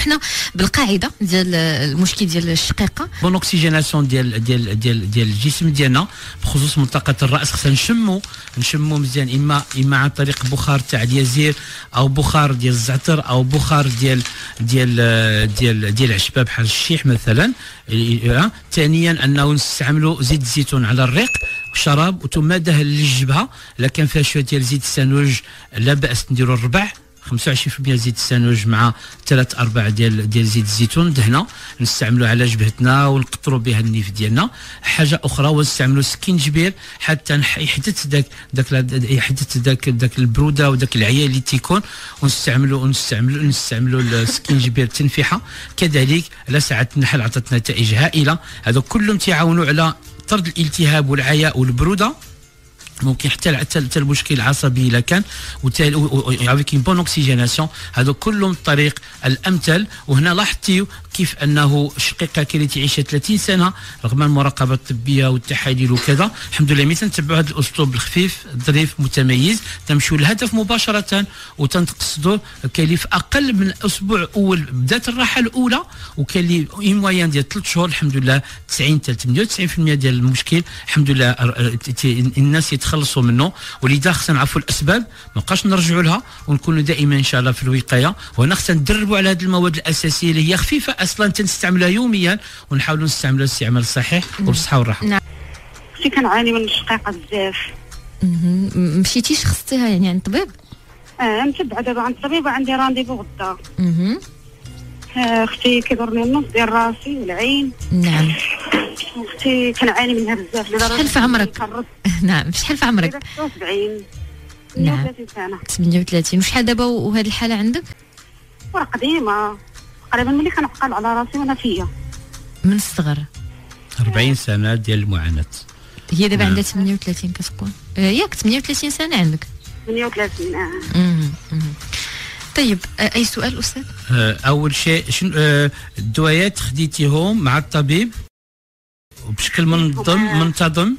حنا بالقاعده ديال المشكل ديال الشقيقه. بون اوكسيجيناسيون ديال الجسم ديالنا بخصوص منطقه الراس خصنا نشمو مزيان، اما عن طريق بخار تاع اليازير او بخار ديال الزعتر او بخار ديال عشبه بحال الشيح مثلا. ثانيا انه نستعملوا زيت الزيتون على الريق شراب ثم دهن للجبهه. الا كان فيها شويه ديال زيت السانوج لا باس نديروا الربع 25% زيت السانوج مع 3-4 ديال زيت الزيتون دهنه نستعملوه على جبهتنا ونقطروا بها النيف ديالنا. حاجه اخرى ونستعملوا سكينجبير حتى يحدث داك البروده وداك العيا اللي تيكون، ونستعملوا السكينجبير تنفيحه كذلك على ساعه النحل عطاتنا نتائج هائله. هذا كلهم تيعاونوا على طرد الالتهاب والعياء والبروده، ممكن حتى المشكل العصبي الا كان افيك اون بون اوكسيجيناسيون. هذا كلهم الطريق الامثل. وهنا لاحظتي كيف انه شقيقه كي تعيش 30 سنه رغم المراقبه الطبيه والتحاليل وكذا، الحمد لله ملي تنتبعوا هذا الاسلوب الخفيف ظريف متميز تمشوا للهدف مباشره وتنقصدوا. كاين اللي في اقل من اسبوع اول بدات الراحه الاولى، وكاين اللي اون موين ديال 3 شهور الحمد لله 90 حتى 98% ديال المشكل الحمد لله الناس يتخلصوا منه. ولذا خصنا نعرفوا الاسباب ما نبقاش نرجعوا لها ونكونوا دائما ان شاء الله في الوقايه. وهنا خصنا ندربوا على هذه المواد الاساسيه اللي هي خفيفه اصلا تنستعملها يوميا ونحاولوا نستعملوها استعمال صحيح وبالصحه والراحه. نعم. كنت كنعاني من الشقيقه بزاف. مشيتيش خصتيها يعني عند الطبيب؟ متبعه دابا عند الطبيب وعندي رانديفو غدا. اختي كيضرني النص ديال راسي والعين. نعم. اختي كنعاني منها بزاف لدرجه شحال في عمرك؟ نعم شحال في عمرك؟ 70. نعم 38 سنه. 38. وشحال دابا وهذه الحاله عندك؟ ورا قديمه تقريبا ملي كنعقل على راسي وانا فيا من الصغر. 40 سنه ديال المعاناه. هي دابا عندها 38 كتقول ياك 38 سنه عندك؟ 38. طيب اي سؤال استاذ؟ اول شيء شنو الدويات خديتيهم مع الطبيب وبشكل منتظم؟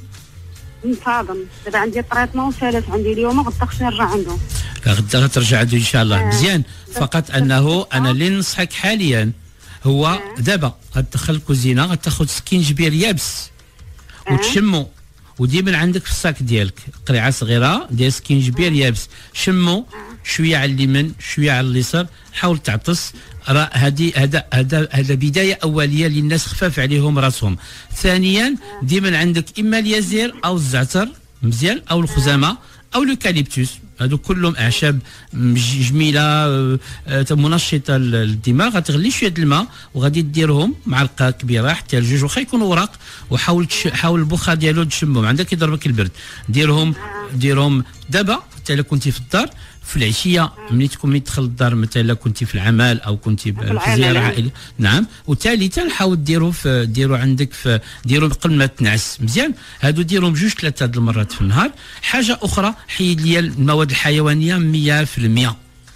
دابا عندي التريتمون ثالث عندي اليوم غدا خصني نرجع عنده. غدا غترجع عنده ان شاء الله. مزيان. فقط انه انا اللي ننصحك حاليا هو دابا غتدخل الكوزينه غتاخذ سكينجبير يابس وتشمو، وديما عندك في الصاك ديالك قريعه صغيره ديال سكينجبير يابس شمو شويه على اليمين شويه على اليسار حاول تعطس. راه هذا بدايه اوليه للناس خفاف عليهم راسهم. ثانيا ديما عندك اما اليازير او الزعتر مزيان او الخزامه او اليوكاليبتوس، هادو كلهم اعشاب جميله منشطه للدماغ. غتغلي شويه الماء وغادي ديرهم معلقه كبيره حتى الجوج واخا يكونوا اوراق، وحاول البخار ديالو تشمهم عندك يضربك البرد. ديرهم دابا حتى الا كنتي في الدار في العشيه ملي تدخل الدار مثلا الا كنتي في العمل او كنتي في زياره عائليه. نعم. وثالثا حاول ديروا عندك ديروا قبل ما تنعس مزيان. هادو ديرهم 2-3 المرات في النهار. حاجه اخرى حيد لي المواد الحيوانيه 100%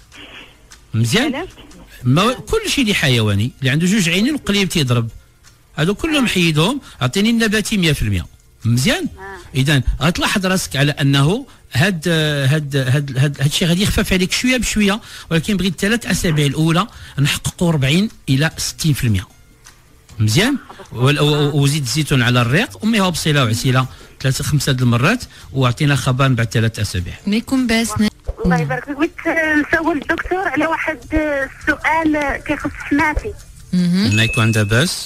مزيان. كل شيء اللي حيواني اللي عنده 2 عينين وقليب تيضرب هادو كلهم حيدهم. اعطيني النباتي 100% مزيان. اذا غتلاحظ راسك على انه هاد الشيء غادي يخفف عليك شويه بشويه، ولكن بغيت 3 أسابيع الاولى نحققوا 40 إلى 60% مزيان. وزيد الزيتون على الريق وميها بصيله وعسيله 3-5 المرات واعطينا خبر بعد 3 أسابيع. ما يكون باس. الله يبارك فيك. بغيت نسول الدكتور على واحد السؤال كيخص سمعتي. ما يكون عندها باس.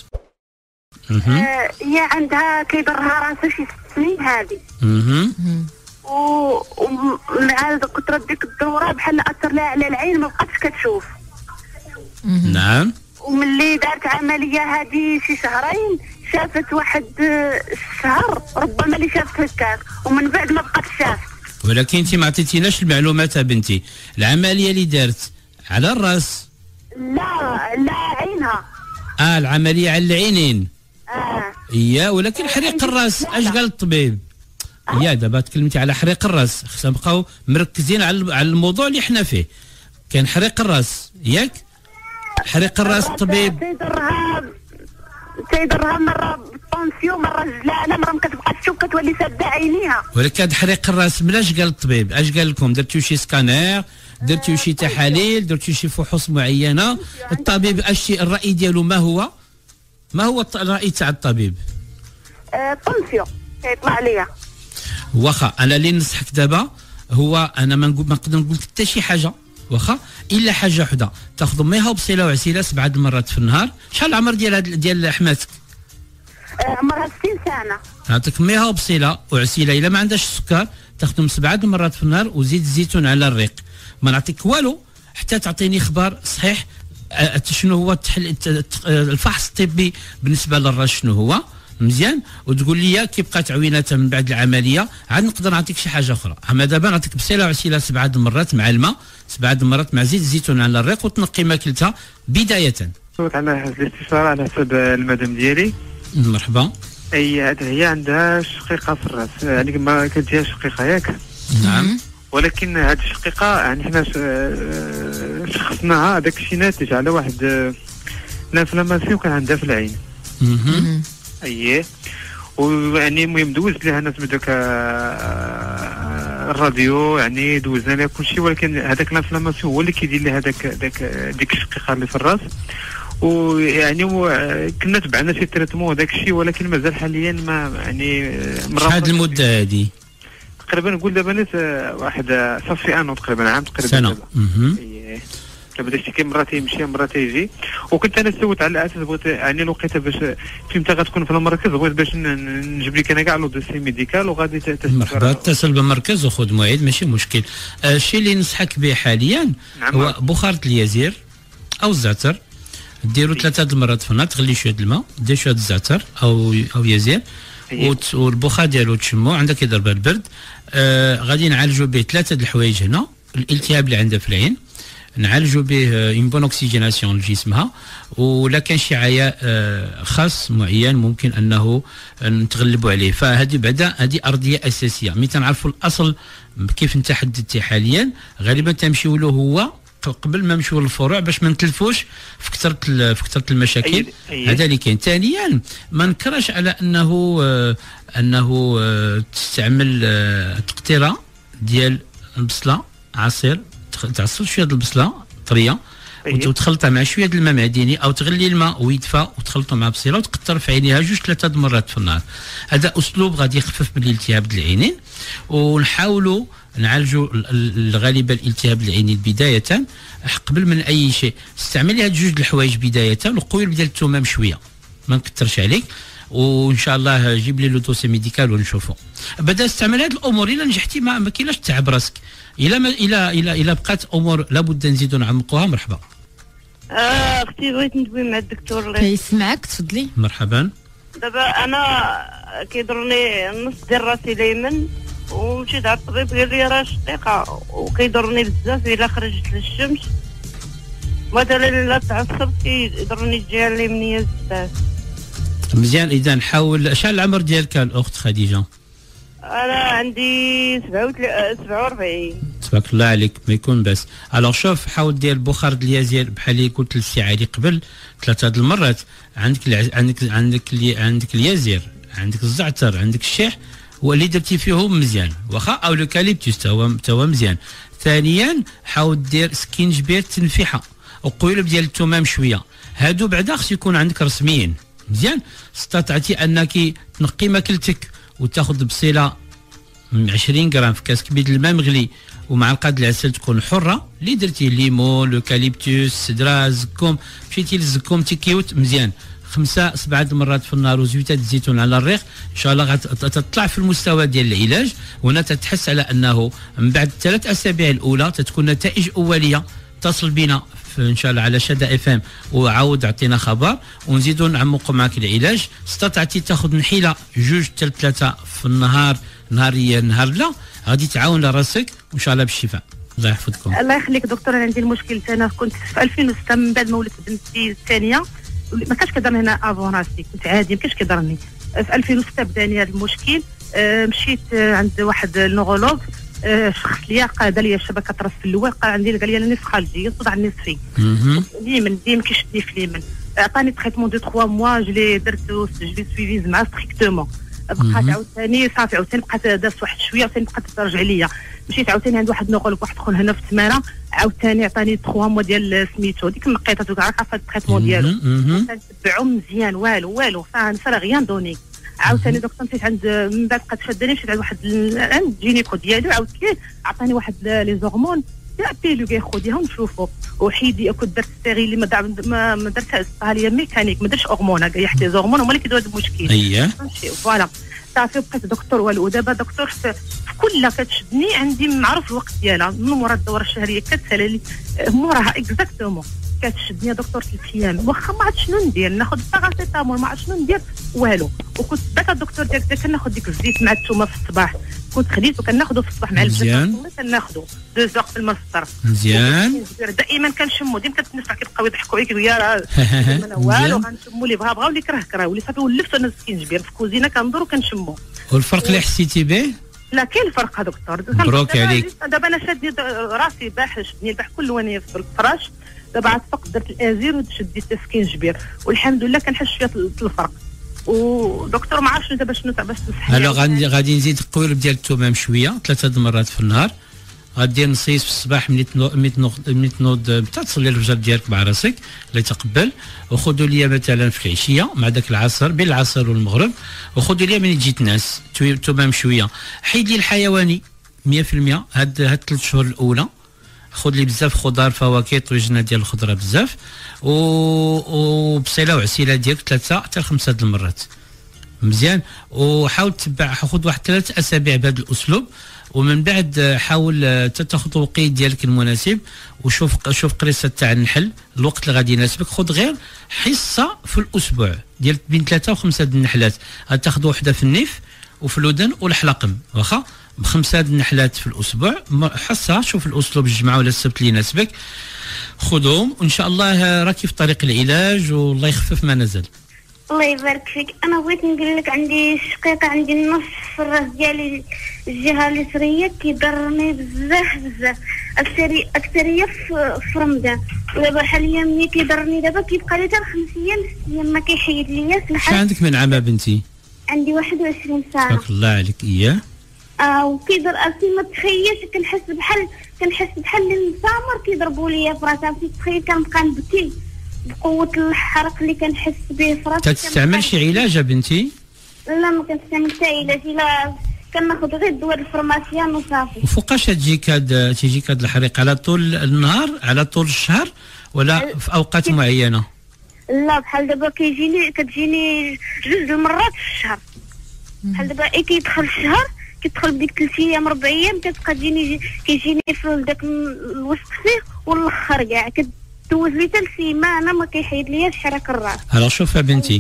هي عندها كيضرها راسها شي 6 سنين هذه. ومع كثرة ديك الدوره بحال اثر لها على العين ما بقاتش كتشوف. نعم. وملي دارت عمليه هذه شي 2 شهرين شافت واحد الشهر ربما اللي شافت هكاك ومن بعد ما بقات شافت. ولكن انت ما عطيتيناش المعلومات بنتي. العمليه اللي دارت على الراس؟ لا عينها. العمليه على العينين. ولكن حريق الراس اش قال الطبيب؟ دابا تكلمتي على حريق الراس، خصنا نبقاو مركزين على الموضوع اللي حنا فيه. كان حريق الراس ياك؟ حريق الراس الطبيب تيضرها مره بالطونسيون مره الجلالة مره ما كتبقاش تشوف كتولي ساده عينيها. ولكن هذا حريق الراس بلاش قال الطبيب اش قال لكم؟ درتو شي سكانير درتي شي تحاليل، درتي شي فحوص معينه؟ الطبيب الشيء الراي ديالو ما هو؟ ما هو الراي تاع الطبيب؟ طنسيو كيطلع ليا. واخا انا اللي ننصحك دابا هو انا ما نقدر نقول لك حتى شي حاجه، واخا الا حاجه وحده، تاخذ ميها وبصيله وعسيله 7 المرات في النهار. شحال العمر ديال حماتك؟ عمرها 60 سنه. نعطيك ميها وبصيله وعسيله، الا ما عندهاش السكر تاخذهم 7 المرات في النهار، وزيد الزيتون على الريق. ما نعطيك والو حتى تعطيني خبر صحيح شنو هو الفحص الطبي بالنسبه للراس شنو هو مزيان، وتقول لي كي بقات عويناتها من بعد العمليه عاد نقدر نعطيك شي حاجه اخرى. اما دابا نعطيك بصيله وعسيله 7 المرات مع الماء، 7 المرات مع زيت الزيتون على الريق، وتنقي ماكلتها بدايه. صوت على الاستشاره على حسب المدام ديالي. مرحبا. هي عندها شقيقه في الراس، يعني ما كتجيها شقيقه ياك؟ نعم. ولكن هذه الشقيقه يعني حنا شخصناها هذاك الشيء ناتج على واحد لانفلاماسيون كان عندها في العين. اييه. ويعني المهم دوزت لها ناس من دوك الراديو، يعني دوزنا لها كل شيء، ولكن هذاك لانفلاماسيون هو اللي كيدير لها ديك الشقيقه اللي في الراس. ويعني كنا تبعنا شي تريتمون داك الشيء، ولكن مازال حاليا ما يعني شحال المده هذه؟ تقريبا نقول دابا نيت واحد صافي انو تقريبا عام تقريبا سنه. دابا داكشي كي مرات يمشي مرات يجي. وكنت انا سويت على اساس بغيت يعني الوقيته باش فهمت غتكون في المركز، بغيت باش نجيب لك انا كاع لو دوسي ميديكال وغادي مرحبا. اتصل بالمركز وخذ موعد ماشي مشكل. الشيء اللي ننصحك به حاليا هو بخارة اليازير او الزعتر، ديروا 3 المرات في النهار، تغلي شويه الماء، دير شويه الزعتر او يازير، والبخار ديالو تشمو عندك يضرب البرد. غادي نعالجوا به 3 الحوايج هنا. الالتهاب اللي عنده في العين نعالجوا به اون بون اوكسيجيناسيون لجسمها، ولا كان شي عياء خاص معين ممكن انه نتغلبوا عليه. فهذه بعدا هذه ارضيه اساسيه. ملي تنعرفوا الاصل كيف انت حددتي حاليا غالبا تمشيو له هو قبل ما نمشيو للفروع باش ما نتلفوش في كثره المشاكل. هذا اللي كاين. ثانيا ما نكرهش على انه تستعمل تقطيره ديال البصله عصير، تعصر شويه البصله طريه وتخلطها مع شويه الماء معدني، او تغلي الماء ويدفى وتخلطه مع بصيله وتقطر في عينيها 2-3 مرات في النهار. هذا اسلوب غادي يخفف من الالتهاب العينين، ونحاولوا نعالجوا غالبا الالتهاب العينين بدايه قبل من اي شيء. استعملي هاد 2 الحوايج بدايه، القويل ديال الثومه شويه ما نكثرش عليك، وان شاء الله جيب لي لو دوسي ميديكال ونشوفوا. بدا استعمل هاد الامور. الا نجحتي ما كايناش تعب راسك. الا بقات امور لابد نزيدوا نعمقوها. مرحبا. اختي بغيت ندوي مع الدكتور. كيسمعك تفضلي. مرحبا. دابا انا كيضرني النص ديال راسي اليمين، ومشيت على الطبيب قال لي راه شقيقه وكيضرني بزاف الا خرجت للشمس، مثلا الا تعصبت كيضرني الجهه اليمنيه بزاف. مزيان. اذا حاول. شحال العمر ديالك الاخت خديجه؟ انا عندي 47. تبارك الله عليك، ما يكون بس. الوغ شوف، حاول دير بخار اليازير بحال اللي قلت للسي علي قبل 3 المرات. عندك اليازير، عندك الزعتر، عندك الشيح، واللي درتي فيهم مزيان، واخا او لوكاليبتوس توا مزيان. ثانيا حاول دير سكينجبير تنفيحه وقويلب ديال الثومه شويه. هادو بعدا خص يكون عندك رسميين مزيان. استطعتي انك تنقي ماكلتك وتاخذ بصيله 20 غرام في كاس كبير الماء مغلي ومعلقه العسل تكون حره. اللي درتي ليمون، لوكاليبتوس، سدره، زكوم، مشيتي للزكوم تيكيوت مزيان 5-7 مرات في النهار، وزويته الزيتون على الريق. ان شاء الله غتطلع في المستوى ديال العلاج، وهنا تتحس على انه من بعد 3 أسابيع الاولى تتكون نتائج اوليه. اتصل بنا ان شاء الله على شدا FM وعاود عطينا خبر ونزيدوا نعمقوا معك العلاج. استطعتي تاخذ نحيله 2-3 في النهار، نهاريا نهار لا، غادي تعاون راسك وان شاء الله بالشفاء. الله يحفظكم. الله يخليك دكتور. انا عندي المشكل. انا كنت في 2006 من بعد ما ولدت بنتي الثانيه، ما كانش كيضرني هنا افون راسي، كنت عادي ما كانش كيضرني. في 2006 بداني هذا المشكل. مشيت عند واحد النورولوج، شخص ليا قاد لي الشبكه راس في الاول، قال عندي قال لي النصف خارجي صداع النصفي اليمين ديما كيشدني في اليمين. عطاني تريتمون دو 3 موا، جلي درت جو سويفيز معاه ستريكتومون. بقات عاوتاني صافي، عاوتاني بقات دازت واحد شويه، عاوتاني بقات ترجع ليا. مشيت عاوتاني عند واحد نقول لك واحد خونا هنا في التماره، عاوتاني عطاني 3 موا ديال سميتو ديك النقيطات وكاع عارفه التريتمون ديالو، كنتبعو مزيان والو سا غيان دوني. عاوتاني دكتور مشيت عند من بعد بقات شاداني، مشيت عند واحد عند الجينيكو ديالو، عاودت ليه عطاني واحد لي زورمون بيلو كاع خديها ونشوفوا. وحيدي كنت درت ستيريلي ما درتها ليا ميكانيك، ما درتش هرمون كاع حتى زورمون هما اللي كيديروا هذا المشكل. اييه فوالا صافي بقيت دكتور والو. دابا دكتور في كلها كتشدني، عندي معروف الوقت ديالها من مورا الدوره الشهريه كتسالى لي موراها اكزاكتومون كتشدني يا دكتور 3 ايام، واخا ما عرفت شنو ندير، ناخذ باراسيتامول ما عرفت شنو ندير والو. وكنت داك الدكتور ديالك كناخذ ديك الزيت مع الثومه في الصباح، كنت خديته كناخذه في الصباح مع البزاف كناخذه 2 سواق قبل ما نفطر مزيان. دائما كنشمو، ديما كنتنفع كيبقاو يضحكوا عليا كيقولوا يا راه والو غنشمو اللي بغاو اللي كره واللي صافي ولفت انا السكينجبير في الكوزينه كندور وكنشمو. والفرق اللي حسيتي به؟ لا كاين الفرق دكتور. مبروك عليك. دابا انا شادني راسي باح، شدني الباح كل واني في الفراش، دابا عاد فقت درت الازير وشديت السكينجبير والحمد لله كنحس شويه الفرق. ودكتور ما عرفتش دابا شنو باش نصحني. هلا غادي نزيد القوالب ديال الثومه شويه 3 مرات في النهار، غادير نصيص في الصباح ملي تنوض تصلي الفجر ديالك مع راسك الله يتقبل، وخذوا ليا مثلا في العشيه مع داك العصر بين العصر والمغرب، وخذوا ليا ملي تجي تنعس ثومه شويه. حيد لي الحيواني 100%. هاد 3 شهور الاولى خذ لي بزاف خضار فواكه طويجنا ديال الخضره بزاف، وبصيله وعسيله ديالك 3 حتى 5 المرات مزيان. وحاول تتبع، خذ واحد 3 اسابيع بهذا الاسلوب، ومن بعد حاول تاخذ الوقيت ديالك المناسب، وشوف قريصه تاع النحل الوقت اللي غادي يناسبك. خذ غير حصه في الاسبوع ديال بين 3 و5 النحلات، غتاخذ وحده في النيف وفي الودن والحلقم، واخا ب5 النحلات في الاسبوع حصه. شوف الاسلوب الجمعه ولا السبت اللي يناسبك، خذهم وان شاء الله راكي في طريق العلاج والله يخفف ما نزل. الله يبارك فيك. انا بغيت نقول لك عندي شقيقه، عندي النص في الراس ديالي الجهه اليسريه كيضرني بزاف اكثريه في رمضان، ودابا حاليا ملي كيضرني دابا كيبقى لي حتى 5 ايام 6 ايام ما كيحيد ليا. شحال عندك من عام بنتي؟ عندي 21 سنه. تبارك الله عليك. اياه وكيضر راسي ما تخيلش، كنحس بحال المسامر كيضربوا ليا في راسي، تخيل كنبقى نبكي بقوه الحرق اللي كنحس به في راسي. تستعمل شي علاج بنتي؟ لا ما كنستعمل حتى علاج، لا كناخذ غير دواء الفرماسيان وصافي. وفوقاش تجيك هاد الحريق؟ على طول النهار، على طول الشهر، ولا في اوقات معينه؟ لا بحال دابا كتجيني 2 المرات في الشهر. بحال دابا كيدخل الشهر كيدخل بديك 3 ايام 4 ايام كتبقى كيجيني في داك الوسط فيه والاخر كاع كدوز لي حتى سيمانه ما كيحيد لياش حرك الراس. هلا شوف بنتي،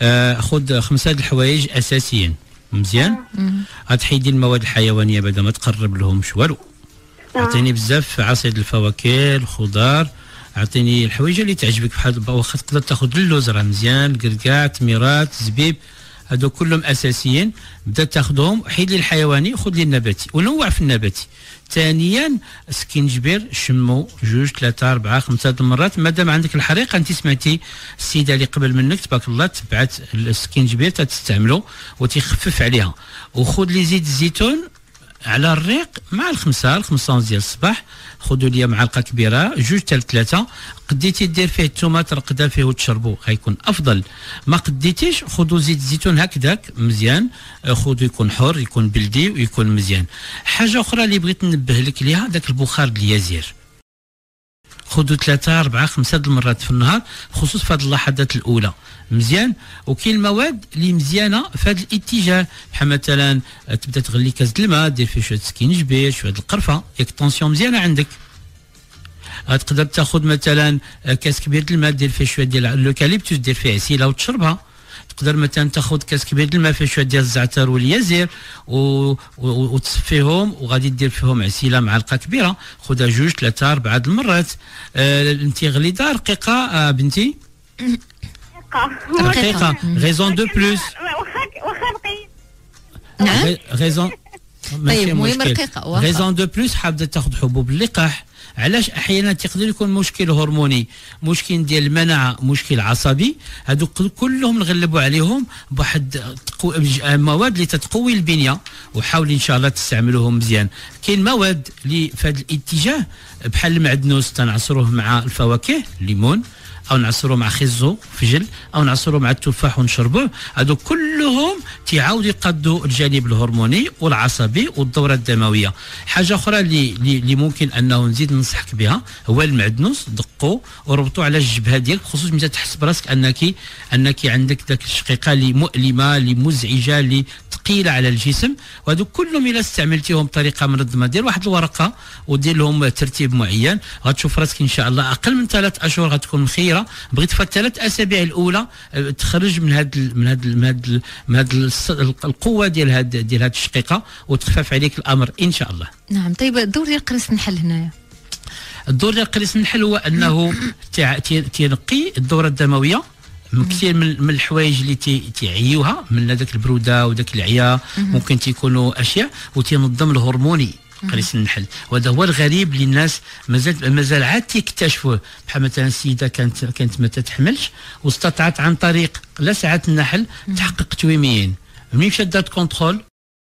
خذ 5 الحوايج اساسيين مزيان. غتحيدي المواد الحيوانيه بعدا ما تقرب لهمش والو. عطيني بزاف عصير الفواكه الخضار، عطيني الحوايج اللي تعجبك بحال واخا تقدر تاخذ اللوز راه مزيان، الكركاع، تميرات، زبيب، هادو كلهم اساسيين. بدا تاخذهم. حيد لي الحيواني، خذ لي النباتي ونوع في النباتي. ثانيا سكينجبير شمو 2 3 4 5 المرات مادام عندك الحريق. انت سمعتي السيده اللي قبل منك تبارك الله تبعت السكينجبير تستعملو وتخفف عليها. وخذ لي زيت الزيتون على الريق مع ال5 ديال الصباح، خذوا لي معلقه كبيره 2 حتى 3. قديتي دير فيه الثومه ترقدها فيه وتشربوا غيكون افضل. ما قديتيش خذوا زيت الزيتون هكذاك مزيان، خذوا يكون حر يكون بلدي ويكون مزيان. حاجه اخرى اللي بغيت ننبه لك ليها، داك البخار ديال اليازير خذوا 3 4 5 المرات في النهار، خصوصا في هذه اللحظات الاولى مزيان. وكاين المواد اللي مزيانه في هذا الاتجاه، بحال مثلا تبدا تغلي كاس الماء دير فيه شويه سكينجبير شويه القرفه، ياك الطونسيون مزيانه عندك. تقدر تاخذ مثلا كاس كبير د الماء دير فيه شويه ديال اللوكاليبتوس دير فيه عسيله وتشربها. تقدر مثلا تاخذ كاس كبير د الماء فيه شويه ديال الزعتر واليازير وتصفيهم، وغادي دير فيهم عسيله معلقه كبيره، خذها 2 3 4 المرات. انت غليظه رقيقه بنتي؟ رقيقه. غيزون دو بلوس. واخا بقيت. نعم غيزون طيب المهم رقيقه ريزون دو بلوس حابه تاخذ حبوب اللقاح. علاش احيانا تقدر يكون مشكل هرموني، مشكل ديال المناعه، مشكل عصبي، هذوك كلهم نغلبوا عليهم بواحد مواد اللي تتقوي البنيه، وحاولي ان شاء الله تستعملوهم مزيان. كاين مواد اللي في هذا الاتجاه بحال المعدنوس تنعصروه مع الفواكه، الليمون، او نعصروه مع خزو فجل، او نعصروه مع التفاح ونشربوه. هذو كلهم تعاودوا يقضوا الجانب الهرموني والعصبي والدوره الدمويه. حاجه اخرى اللي ممكن انه نزيد ننصحك بها هو المعدنوس، دقوا وربطوا على الجبهه ديالك، خصوصا متى تحس براسك انك عندك ذاك الشقيقه اللي مؤلمه، اللي مزعجه، اللي ثقيله على الجسم. وهذو كلهم الا استعملتيهم بطريقه منظمه، دير واحد الورقه ودير لهم ترتيب معين، غتشوف راسك ان شاء الله اقل من 3 اشهر غتكون مخيره. بغيت في ال3 أسابيع الاولى تخرج من هاد القوه ديال هاد الشقيقه وتخفف عليك الامر ان شاء الله. نعم. طيب الدور ديال قرص النحل هنايا، الدور ديال قرص النحل هو انه تنقي الدوره الدمويه من كثير من الحوايج اللي تيعيوها، من هذاك البروده وذاك العيا، ممكن تيكونوا اشياء، وتنظم الهرموني قريص النحل. وهذا هو الغريب اللي الناس مازال عاد تكتشفوه. بحال مثلا السيده كانت ما تتحملش واستطاعت عن طريق لسعة النحل تحقق تويميين. ملي مشات دات كونترول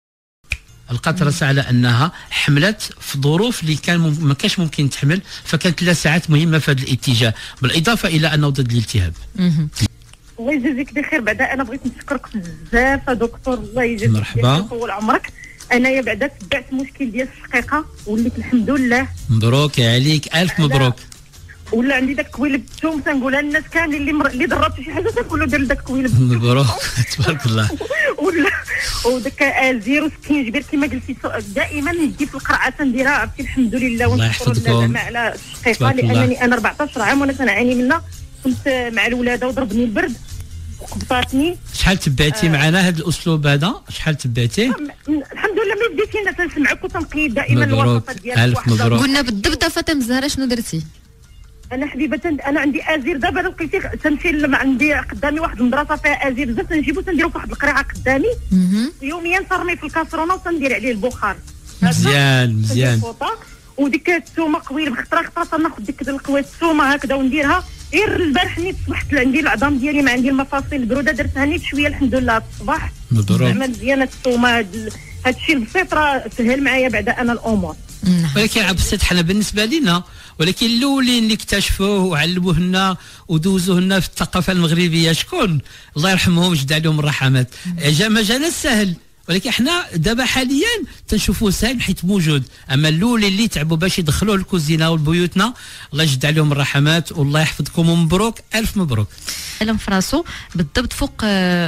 لقات راسها على انها حملت في ظروف اللي ما كانش ممكن تحمل، فكانت لسعات مهمه في هذا الاتجاه، بالاضافه الى انه ضد الالتهاب. الله يجازيك بخير. بعدا انا بغيت نشكرك بزاف دكتور، الله يجازيك مرحبا طول عمرك. انايا بعدا تبعت المشكل ديال الشقيقه وليت الحمد لله. مبروك عليك، الف مبروك. ولا عندي داك كويلب الثوم تنقولها للناس كاملين اللي ضربت شي حاجه تنقول له دير داك كويلب. مبروك تبارك الله. ولا وداك ازير وسكين جبير كما قلتي دائما ندي في القرعه تنديرها. عرفتي الحمد لله ونشكر الله زعما على الشقيقه، لانني انا 14 عام وانا تنعاني منها. كنت مع الولاده وضربني البرد وقبطاتني. شحال تبعتي معنا هذا الاسلوب هذا؟ شحال تبعتيه؟ الحمد لله ملي بديتي انا تنسمعك وتنقيد دائما الوصفات ديالك. الف مبروك. قلنا بالضبط فاطمه الزهراء شنو درتي؟ انا حبيبه انا عندي ازير دابا لقيتي تمشي عندي قدامي واحد المدرسه فيها ازير بزاف، تنجيبو تنديرو في واحد القرعه قدامي يوميا ترمي في الكاسرونه وتندير عليه البخار. مزيان. وديك الثومه قويله خطره تناخذ ديك القويه الثومه هكذا ونديرها. غير البارح نيت صبحت عندي العظام ديالي ما عندي المفاصل البروده درتها نيت شويه الحمد لله الصباح. مبروك. زعما مزيانه الثومه. هذا الشيء البسيط راه سهل معايا بعدا انا الامور. ولكن عبد السيد حنا بالنسبه لنا، ولكن الاولين اللي اكتشفوه وعلموه لنا ودوزوه لنا في الثقافه المغربيه شكون؟ الله يرحمهم ويجد عليهم الرحمات. ما جانا سهل، ولكن احنا دابا حاليا تنشوفوه سهل حيت موجود. اما الاولين اللي تعبوا باش يدخلوه للكوزينه ولبيوتنا، الله يجد عليهم الرحمات والله يحفظكم ومبروك، الف مبروك. لم في راسو بالضبط فوق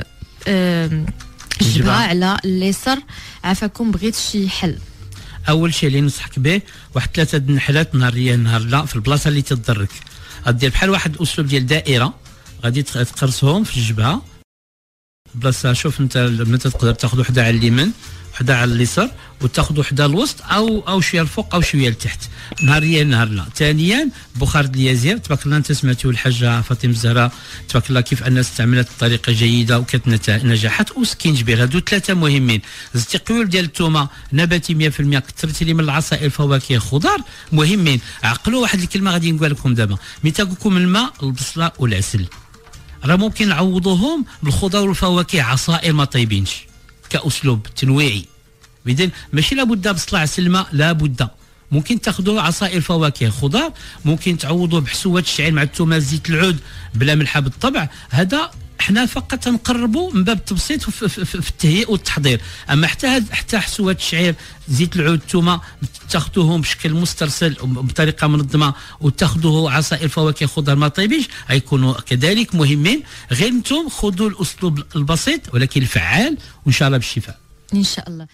الجبهه على اليسار. عافاكم بغيت شي حل. اول شيء اللي ننصحك به واحد 3 النحلات نهاريه نهار لا في البلاصه اللي تضرك. غدير بحال واحد الاسلوب ديال دائره، غادي تقرصهم في الجبهه بلاصه. شوف انت متى تقدر تاخذ وحده على اليمين وحده على اليسار، وتاخذ وحده الوسط او شويه الفوق او شويه لتحت، نهاريا نهار لا. ثانيا بخار اليازير، تبارك الله انت سمعتوا الحاجه فاطمه الزهراء تبارك الله كيف الناس استعملت بطريقه جيده وكانت نجاحات. وسكين جبير، هادو 3 مهمين. زدتي قيول ديال الثومه نباتي 100%، كثرتي لي من العصائر الفواكه خضار مهمين. عقلوا واحد الكلمه غادي نقول لكم دابا، ملي تاكل لكم الماء البصله والعسل راه ممكن نعوضوهم بالخضار والفواكه عصائر ما طيبينش كاسلوب تنويعي. اذا ماشي لابد بصله عسل الماء، لابد ممكن تاخذوا عصائر فواكه خضار، ممكن تعوضوه بحسوات الشعير مع الثومه زيت العود بلا ملحه بالطبع. هذا احنا فقط نقربوا من باب التبسيط في التهيئ والتحضير. اما حتى حسوات الشعير زيت العود الثومه تاخذوهم بشكل مسترسل بطريقه منظمه، وتاخذوه عصائر فواكه خضار ما طيبينش، غيكونوا كذلك مهمين. غير انتم خذوا الاسلوب البسيط ولكن الفعال، وان شاء الله بالشفاء ان شاء الله.